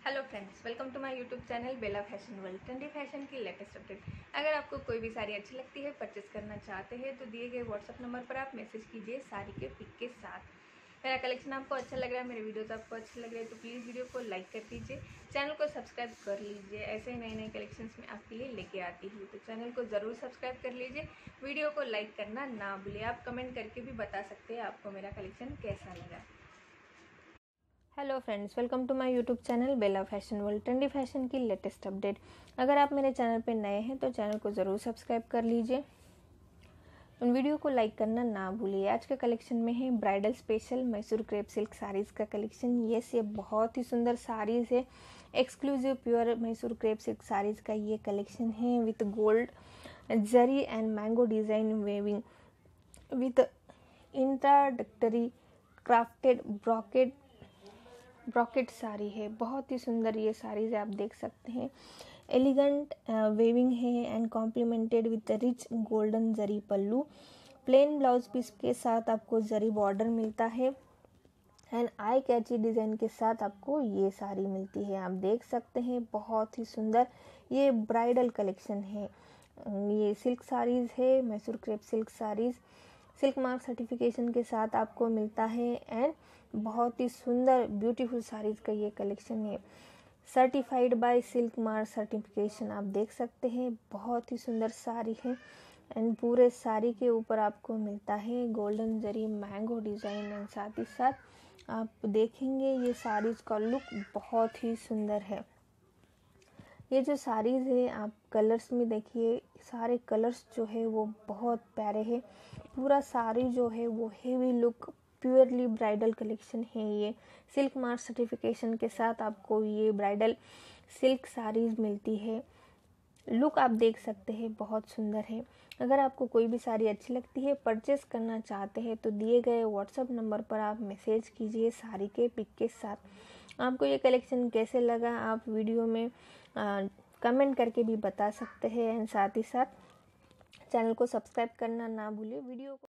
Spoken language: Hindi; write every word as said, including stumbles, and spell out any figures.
Hello friends, welcome to my YouTube channel Bela fashion world. Trendy fashion की लेटेस्ट अपडेट। अगर आपको कोई भी साड़ी अच्छी लगती है, परचेस करना चाहते हैं तो दिए गए व्हाट्सअप नंबर पर आप मैसेज कीजिए साड़ी के पिक के साथ। मेरा कलेक्शन आपको अच्छा लग रहा है, मेरे वीडियोस आपको अच्छे लग रहे हैं तो प्लीज़ वीडियो को लाइक कर दीजिए, चैनल को सब्सक्राइब कर लीजिए। ऐसे ही नए नए कलेक्शंस में आपके लिए लेके आती हूँ, तो चैनल को ज़रूर सब्सक्राइब कर लीजिए, वीडियो को लाइक करना ना भूलिए। आप कमेंट करके भी बता सकते हैं आपको मेरा कलेक्शन कैसा लगा। Hello friends, welcome to my YouTube channel Bela fashion world. Trendy fashion की लेटेस्ट अपडेट। अगर आप मेरे चैनल पर नए हैं तो चैनल को ज़रूर सब्सक्राइब कर लीजिए, उन वीडियो को लाइक करना ना भूलिए। आज के कलेक्शन में है bridal special Mysore crepe silk saris का कलेक्शन। यस, ये बहुत ही सुंदर साड़ीज़ है, exclusive pure Mysore crepe silk saris का ये कलेक्शन है with gold zari and mango design weaving with introductory crafted brocade brocade sari है। बहुत ही सुंदर ये साड़ीज आप देख सकते हैं। एलिगेंट वेविंग है and complemented with rich golden zari pallu. Plain blouse piece के साथ आपको जरी बॉर्डर मिलता है एंड आई कैची डिज़ाइन के साथ आपको ये साड़ी मिलती है। आप देख सकते हैं बहुत ही सुंदर ये ब्राइडल कलेक्शन है। ये सिल्क साड़ीज़ है, Mysore crepe silk saris silk mark certification के साथ आपको मिलता है एंड बहुत ही सुंदर ब्यूटीफुल साड़ीज़ का ये कलेक्शन है, certified by silk mark certification. आप देख सकते हैं बहुत ही सुंदर साड़ी है एंड पूरे साड़ी के ऊपर आपको मिलता है golden zari mango design and साथ ही साथ आप देखेंगे ये साड़ीज़ का लुक बहुत ही सुंदर है। ये जो साड़ीज़ है आप कलर्स में देखिए, सारे कलर्स जो है वो बहुत प्यारे हैं। पूरा साड़ी जो है वो heavy look purely bridal collection है। ये सिल्क मार्क सर्टिफिकेशन के साथ आपको ये ब्राइडल सिल्क साड़ीज़ मिलती है। लुक आप देख सकते हैं बहुत सुंदर है। अगर आपको कोई भी साड़ी अच्छी लगती है, परचेस करना चाहते हैं तो दिए गए व्हाट्सएप नंबर पर आप मैसेज कीजिए साड़ी के पिक के साथ। आपको ये कलेक्शन कैसे लगा आप वीडियो में आ, कमेंट करके भी बता सकते हैं एंड साथ ही साथ चैनल को सब्सक्राइब करना ना भूलिए। वीडियो को